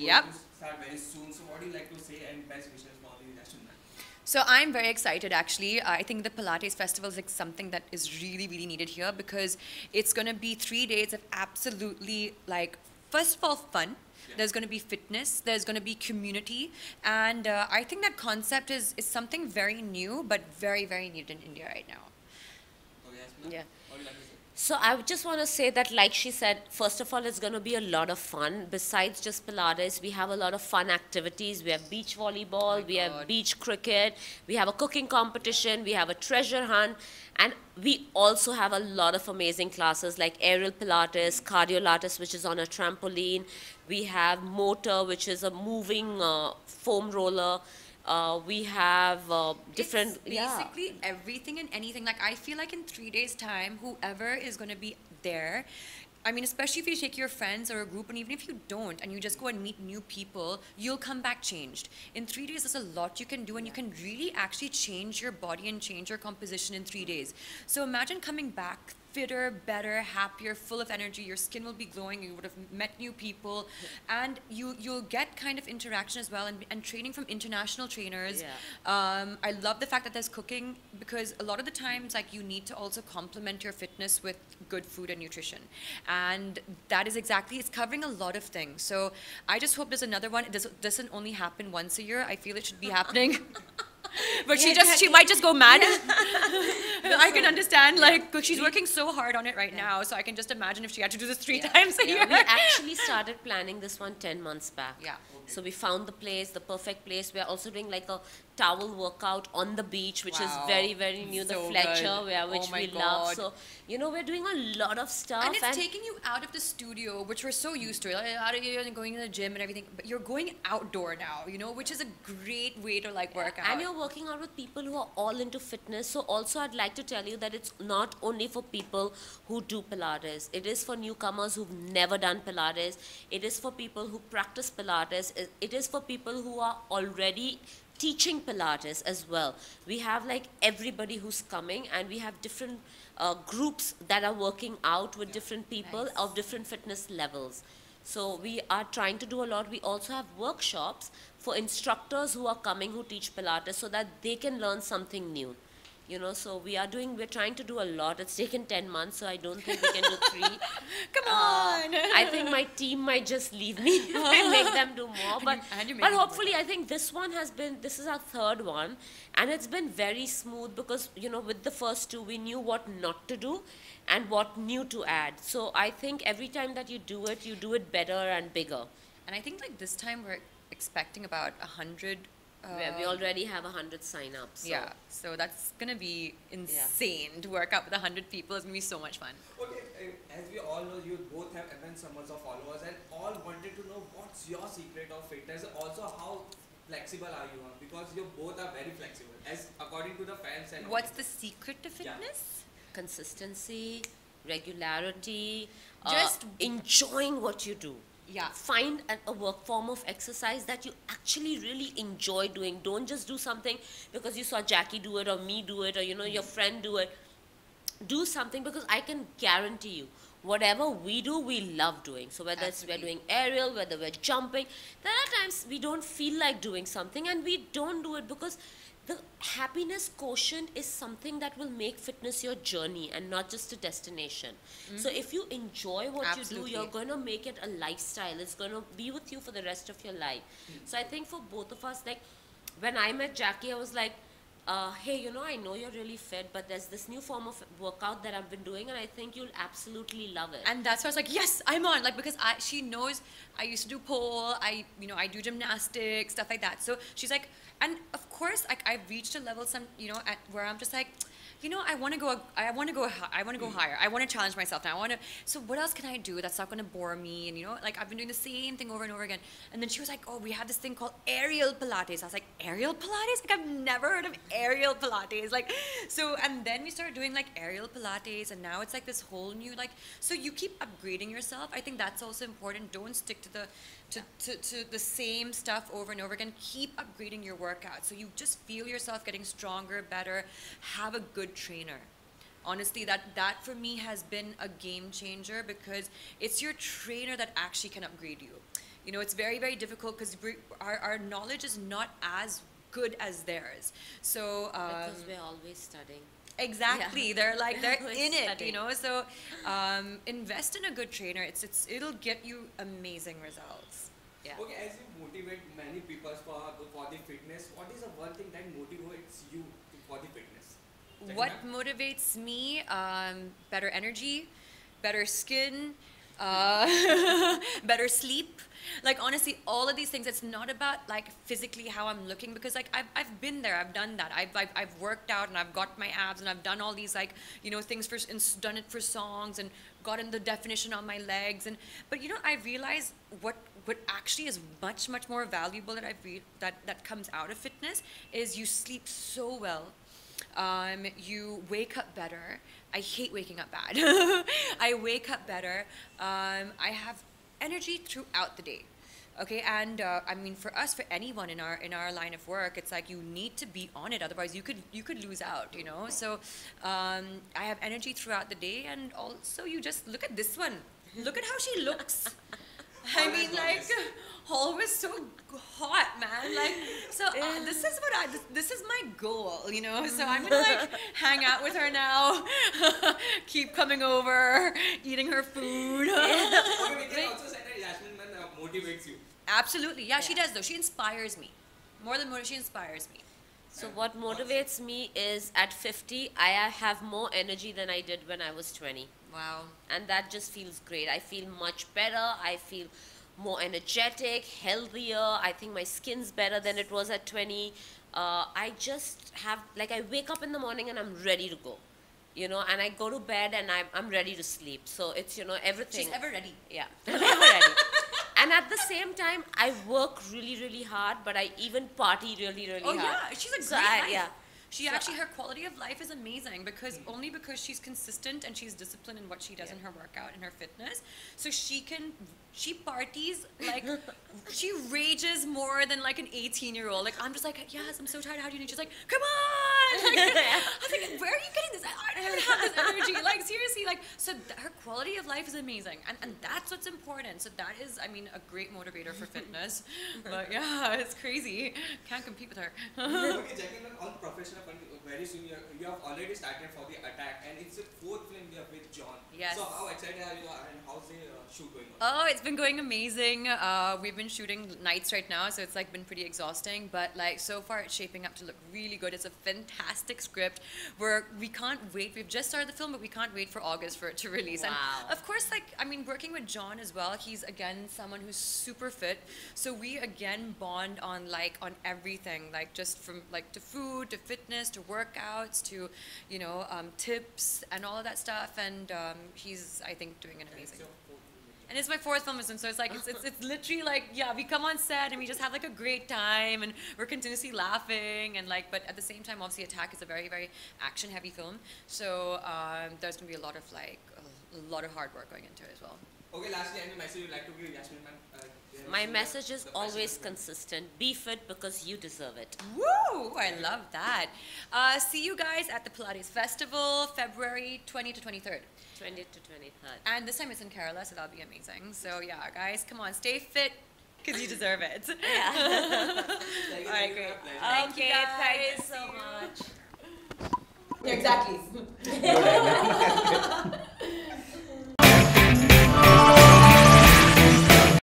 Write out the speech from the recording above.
Yep. going to start very soon. So what do you like to say and best wishes for the Ashton? So I'm very excited actually. I think the Pilates Festival is like something that is really, really needed here because it's going to be 3 days of absolutely like, first of all, fun. Yeah. There's going to be fitness, there's going to be community, and I think that concept is something very new but very, very needed in India right now. Okay, Ashton, Yeah. what do you like to say? So I would just want to say that, like she said, first of all, it's going to be a lot of fun. Besides just Pilates, we have a lot of fun activities. We have beach volleyball, we have God. beach cricket, we have a cooking competition, we have a treasure hunt, and we also have a lot of amazing classes like aerial Pilates, cardiolatus, which is on a trampoline. We have motor, which is a moving foam roller. We have different, It's basically everything and anything. Like I feel like in 3 days' time, whoever is going to be there, I mean, especially if you take your friends or a group, and even if you don't, and you just go and meet new people, you'll come back changed. In 3 days, there's a lot you can do, and you can really actually change your body and change your composition in 3 days. So imagine coming back fitter, better, happier, full of energy. Your skin will be glowing. You would have met new people, and you'll get kind of interaction as well, and training from international trainers. Yeah. I love the fact that there's cooking because a lot of the times, like you need to also complement your fitness with good food and nutrition, and that is exactly it's covering a lot of things. So I just hope there's another one. It doesn't only happen once a year. I feel it should be happening. But she might just go mad. I can understand, like, 'cause she's working so hard on it right now. So I can just imagine if she had to do this three times a year. we actually started planning this one 10 months back. Yeah. So we found the place, the perfect place. We are also doing like a towel workout on the beach, which is Wow. very, very new. The So Fletcher, good. which Oh my we love. God. So, we're doing a lot of stuff. And it's taking you out of the studio, which we're so used to, like, out of here and going to the gym and everything. But you're going outdoor now, which is a great way to like work out. And you're working out with people who are all into fitness. So also I'd like to tell you that it's not only for people who do Pilates. It is for newcomers who've never done Pilates. It is for people who practice Pilates. It is for people who are already teaching Pilates as well. We have like everybody who's coming, and we have different groups that are working out with different people Nice. of different fitness levels. So we are trying to do a lot. We also have workshops for instructors who are coming who teach Pilates so that they can learn something new. So we're trying to do a lot. It's taken 10 months, so I don't think we can do 3. Come on. I think my team might just leave me and make them do more. But, and you make but them hopefully, I think this is our third one. And it's been very smooth because, with the first 2, we knew what not to do and what new to add. So I think every time that you do it better and bigger. And I think like this time we're expecting about 100. Where we already have 100 sign-ups. So. Yeah, so that's gonna be insane to work out with 100 people. It's gonna be so much fun. Okay, as we all know, you both have immense numbers of followers, and all wanted to know what's your secret of fitness. Also, how flexible are you? Because you both are very flexible, as according to the fans and. What's the secret to fitness? Consistency, regularity, Just- enjoying what you do. Yeah. Find a work form of exercise that you actually really enjoy doing. Don't just do something because you saw Jackie do it or me do it or your friend do it. Do something because I can guarantee you, whatever we do, we love doing. So whether we're doing aerial, whether we're jumping, there are times we don't feel like doing something and we don't do it because the happiness quotient is something that will make fitness your journey and not just a destination. So if you enjoy what Absolutely. you do, you're going to make it a lifestyle. It's going to be with you for the rest of your life. So I think for both of us, like when I met Jackie, I was like, hey, I know you're really fit, but there's this new form of workout that I've been doing, and I think you'll absolutely love it. And that's why I was like, yes, I'm on. Like, because she knows I used to do pole, I do gymnastics, stuff like that. So she's like, and of course, like I've reached a level at where I'm just like, I want to go higher. I want to challenge myself now. So what else can I do that's not going to bore me? And like I've been doing the same thing over and over again. And then she was like, oh, we have this thing called aerial Pilates. I was like, aerial Pilates? Like I've never heard of aerial Pilates. Like, so, and then we started doing like aerial Pilates, and now it's like this whole new, like, so you keep upgrading yourself. I think that's also important. Don't stick to the same stuff over and over again. Keep upgrading your workout so you just feel yourself getting stronger, better. Have a good trainer. Honestly, that for me has been a game changer because it's your trainer that actually can upgrade you. You know, it's very, very difficult because our knowledge is not as good as theirs. So Because we're always studying. exactly, Yeah. they're like they're Always in it, you studying. know. So invest in a good trainer. It'll get you amazing results. Yeah. Okay, as you motivate many people for the fitness, what is the one thing that motivates you for the fitness? What motivates me? Better energy, better skin, better sleep. Like honestly, all of these things. It's not about like physically how I'm looking, because like I've been there, I've done that. I've worked out and I've got my abs and I've done all these like, you know, things for and done it for songs and gotten the definition on my legs. And but you know, I realize what actually is much more valuable that that comes out of fitness is you sleep so well. You wake up better. I hate waking up bad. I wake up better. I have energy throughout the day. Okay, and I mean, for us, for anyone in our line of work, it's like you need to be on it. Otherwise, you could lose out. You know. So I have energy throughout the day, and also you just look at this one. Look at how she looks. I mean, like, always so hot, man. Like, so this is this is my goal, you know. So I'm gonna like hang out with her now, keep coming over, eating her food. Okay, we can also say that Yasmin man motivates you. Absolutely, yeah, she does though. She inspires me, more than she inspires me. So what motivates me is at 50, I have more energy than I did when I was 20. Wow. And that just feels great. I feel much better. I feel more energetic, healthier. I think my skin's better than it was at 20. I just have, like, I wake up in the morning and I'm ready to go. You know, and I go to bed and I'm ready to sleep. So it's, you know, everything. She's ever ready. Yeah, I'm ever ready. And at the same time, I work really hard, but I even party really hard. Oh yeah, she's a great So life. yeah. She So actually, her quality of life is amazing because only because she's consistent and she's disciplined in what she does in her workout and her fitness. So she parties like, she rages more than like an 18-year-old. Like I'm just like, yes, I'm so tired. How do you need? She's like, come on. Like, I was like, where are you getting this? I don't even have this energy. Like seriously, like so her quality of life is amazing, and that's what's important. So that is, I mean, a great motivator for fitness. But yeah, it's crazy. Can't compete with her. Okay, Jacqueline, on professional front, very soon you have already started for the attack, and it's the fourth film you have with John. Yes. So how excited are you, and how's the shoot going on? Oh, it's been going amazing. We've been shooting nights right now, so it's like been pretty exhausting. But like so far, it's shaping up to look really good. It's a fantastic script. We can't wait. We've just started the film, but we can't wait for August for it to release. Wow. And of course, like I mean, working with John as well. He's again someone who's super fit. So we again bond on like on everything, like just from like to food to fitness to workouts to, you know, tips and all of that stuff. And he's, I think, doing an amazing. And it's my fourth film with him, so it's like it's literally like, yeah, we come on set and we just have like a great time and we're continuously laughing and like, but at the same time, obviously, Attack is a very action heavy film, so there's gonna be a lot of like a lot of hard work going into it as well. Okay, lastly, any message you'd like to give Yasmin man? My message is always consistent. Be fit because you deserve it. Woo! I love that. See you guys at the Pilates Festival, February 20 to 23rd. 20th to 23rd. And this time it's in Kerala, so that'll be amazing. So yeah, guys, come on, stay fit because you deserve it. Yeah. All right, great. Thank you guys. so much. Exactly.